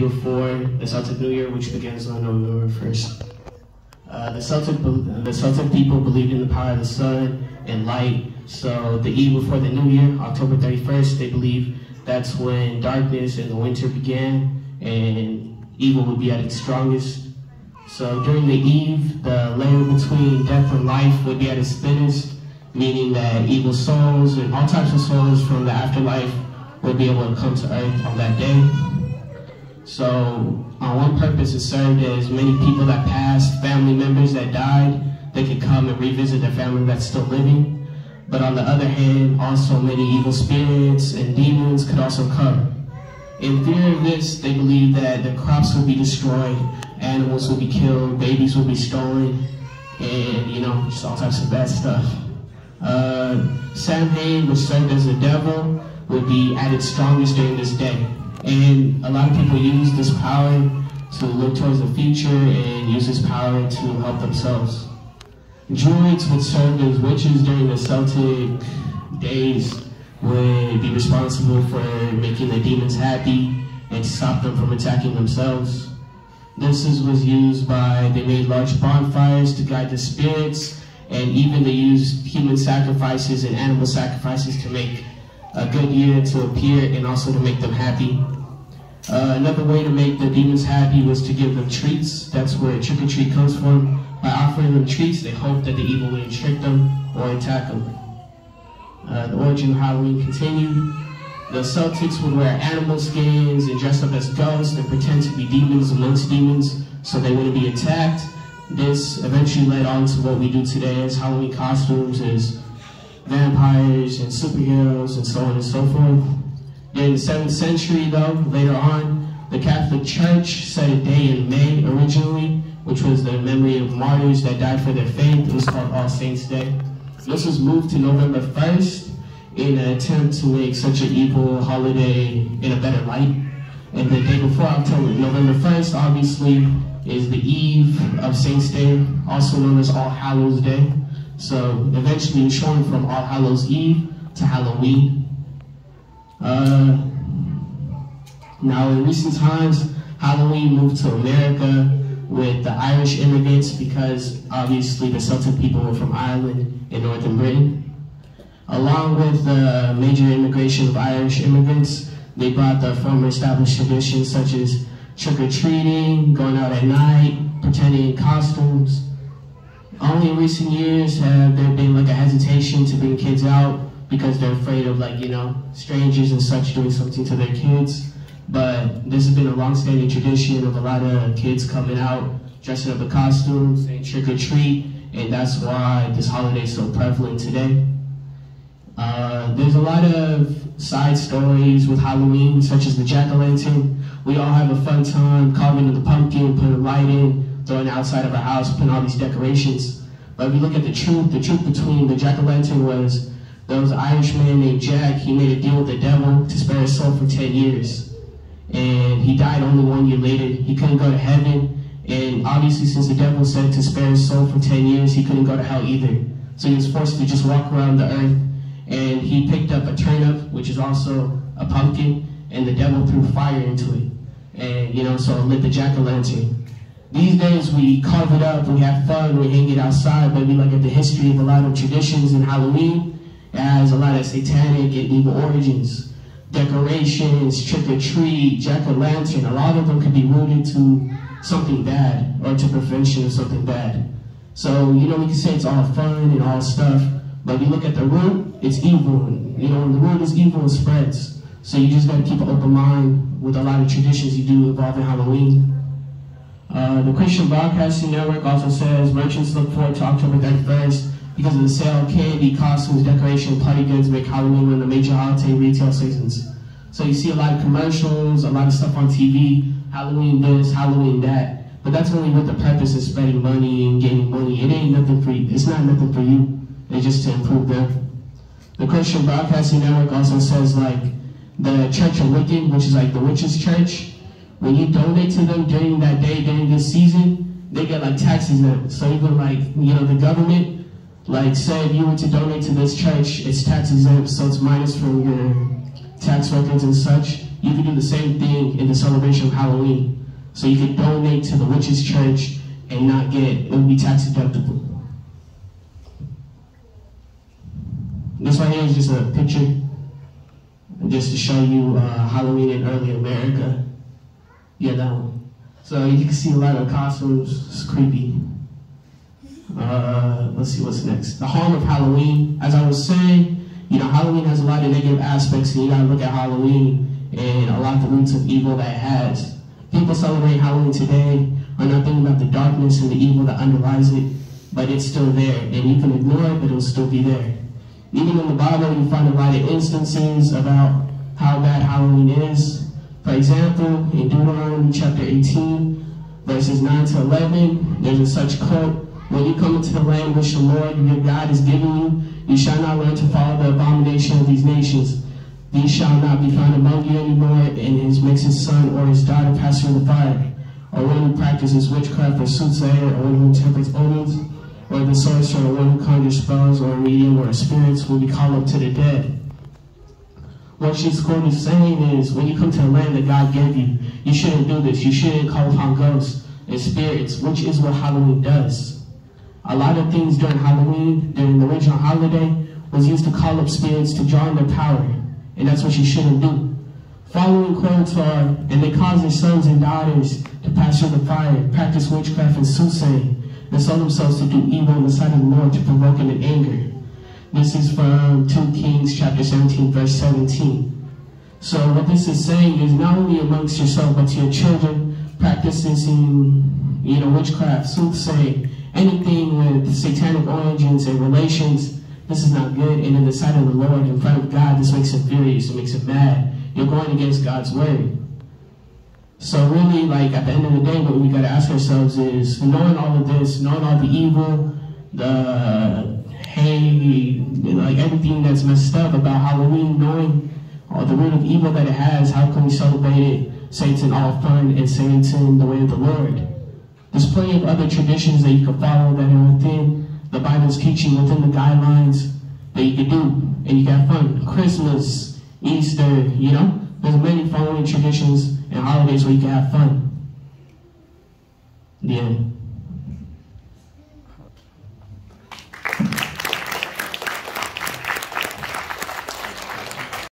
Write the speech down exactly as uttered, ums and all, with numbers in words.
before the Celtic New Year, which begins on November first. Uh, the Celtic the Celtic people believed in the power of the sun and light. So the eve before the New Year, October thirty-first, they believe that's when darkness and the winter began, and evil would be at its strongest. So during the eve, the layer between death and life would be at its thinnest, meaning that evil souls and all types of souls from the afterlife would be able to come to earth on that day. So on one purpose, it served as many people that passed, family members that died, they could come and revisit their family that's still living. But on the other hand, also many evil spirits and demons could also come. In fear of this, they believed that the crops would be destroyed, animals would be killed, babies would be stolen, and, you know, just all types of bad stuff. Uh, Samhain, which served as the devil, would be at its strongest during this day. And a lot of people use this power to look towards the future and use this power to help themselves. Druids would serve as witches during the Celtic days, would be responsible for making the demons happy and stop them from attacking themselves. This is, was used by, they made large bonfires to guide the spirits, and even they used human sacrifices and animal sacrifices to make a good year to appear and also to make them happy. Uh, another way to make the demons happy was to give them treats. That's where trick-or-treat comes from. By offering them treats, they hoped that the evil wouldn't trick them or attack them. Uh, the origin of Halloween continued. The Celtics would wear animal skins and dress up as ghosts and pretend to be demons amongst demons so they wouldn't be attacked. This eventually led on to what we do today as Halloween costumes, as vampires and superheroes and so on and so forth. During the seventh century, though, later on, the Catholic Church set a day in May originally, which was the memory of martyrs that died for their faith. It was called All Saints' Day. This was moved to November first in an attempt to make such an evil holiday in a better light. And the day before, October, November first, obviously, is the eve of Saints' Day, also known as All Hallows' Day. So eventually it's shown from All Hallows' Eve to Halloween. Uh, now in recent times, Halloween moved to America with the Irish immigrants because obviously the Celtic people were from Ireland and Northern Britain. Along with the major immigration of Irish immigrants, they brought the former established traditions such as trick-or-treating, going out at night, pretending in costumes. Only in recent years have there been like a hesitation to bring kids out because they're afraid of, like, you know, strangers and such doing something to their kids. But this has been a long-standing tradition of a lot of kids coming out, dressing up in costumes, saying trick-or-treat, and that's why this holiday is so prevalent today. Uh, there's a lot of side stories with Halloween, such as the jack-o'-lantern. We all have a fun time carving the pumpkin, putting a light in, throwing it outside of our house, putting all these decorations. But if you look at the truth, the truth between the jack-o'-lantern was there was an Irish man named Jack. He made a deal with the devil to spare his soul for ten years. And he died only one year later. He couldn't go to heaven. And obviously, since the devil said to spare his soul for ten years, he couldn't go to hell either. So he was forced to just walk around the earth. And he picked up a turnip, which is also a pumpkin, and the devil threw fire into it. And, you know, so it lit the jack-o'-lantern. These days, we carve it up, we have fun, we hang it outside, but we look at the history of a lot of traditions in Halloween. It has a lot of satanic and evil origins. Decorations, trick-or-treat, jack-o'-lantern, a lot of them could be rooted to something bad or to prevention of something bad. So, you know, we can say it's all fun and all stuff, but if you look at the root, it's evil. You know, when the root is evil, it spreads. So you just gotta keep an open mind with a lot of traditions you do involving Halloween. Uh, the Christian Broadcasting Network also says merchants look forward to October thirty-first because of the sale of candy, costumes, decoration, party goods make Halloween one of the major holiday retail seasons. So you see a lot of commercials, a lot of stuff on T V, Halloween this, Halloween that. But that's only with the purpose of spending money and gaining money. It ain't nothing for you. It's not nothing for you. It's just to improve them. The Christian Broadcasting Network also says, like, the Church of Wiccan, which is like the witches' church, when you donate to them during that day, during this season, they get like tax exempt. So even like, you know, the government, like say if you were to donate to this church, it's tax exempt, so it's minus from your tax records and such. you can do the same thing in the celebration of Halloween. So you can donate to the Witches Church and not get, it would be tax deductible. This right here is just a picture, just to show you uh, Halloween in early America. Yeah, that one. So you can see a lot of costumes. It's creepy. Uh, let's see what's next. The harm of Halloween. As I was saying, you know, Halloween has a lot of negative aspects, and you gotta look at Halloween and a lot of the roots of evil that it has. People celebrate Halloween today are not thinking about the darkness and the evil that underlies it, but it's still there, and you can ignore it, but it'll still be there. Even in the Bible, you find a lot of instances about how bad Halloween is. For example, in Deuteronomy chapter eighteen, verses nine to eleven, there's a such quote, "When you come into the land which the Lord your God is giving you, you shall not learn to follow the abomination of these nations. These shall not be found among you anymore, and his makes his son or his daughter pass through the fire, or one who practices witchcraft or soothsayer, or one who interprets omens, or the sorcerer, or one who conjures spells, or a medium, or a spirits will be called up to the dead." What she's quote is saying is, when you come to the land that God gave you, you shouldn't do this. You shouldn't call upon ghosts and spirits, which is what Halloween does. A lot of things during Halloween, during the original holiday, was used to call up spirits to draw in their power, and that's what you shouldn't do. Following quotes are, "And they cause their sons and daughters to pass through the fire, practice witchcraft and soothsaying, and sell themselves to do evil in the sight of the Lord to provoke him in anger." This is from two Kings chapter seventeen, verse seventeen. So what this is saying is, not only amongst yourself, but to your children, practicing, you know, witchcraft, soothsaying, anything with satanic origins and relations, this is not good. And in the sight of the Lord, in front of God, this makes him furious, it makes him mad. You're going against God's word. So really, like, at the end of the day, what we got to ask ourselves is, knowing all of this, knowing all the evil, the hey, like everything that's messed up about Halloween, knowing all the root of evil that it has, how can we celebrate it, say it's in all fun, and say it's in the way of the Lord? There's plenty of other traditions that you can follow that are within the Bible's teaching, within the guidelines that you can do, and you can have fun. Christmas, Easter, you know? There's many following traditions and holidays where you can have fun. The end.